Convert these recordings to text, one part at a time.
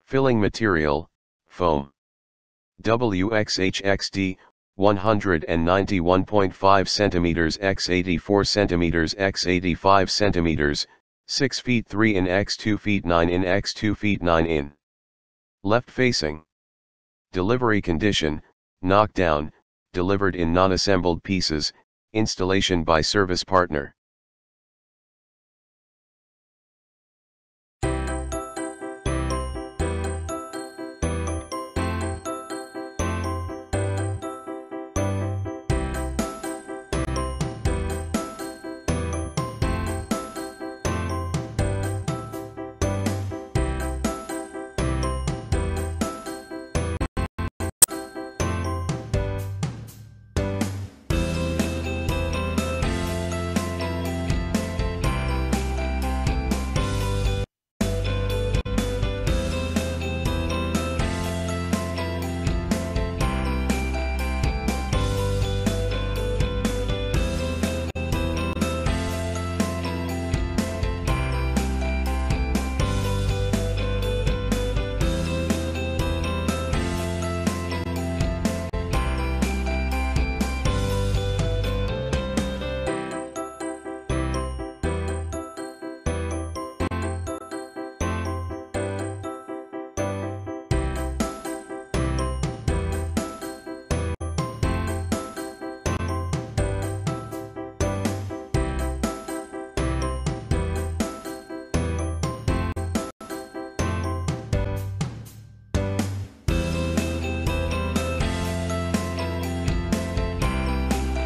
Filling material, foam. WXHXD, 191.5 cm x 84 cm x 85 cm, 6 feet 3 in x 2 feet 9 in x 2 feet 9 in. Left facing. Delivery condition, knockdown, delivered in non-assembled pieces, installation by service partner.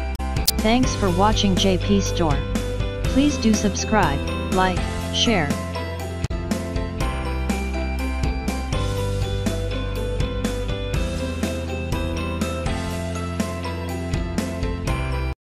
Thanks for watching JP Store. Please do subscribe, like, share,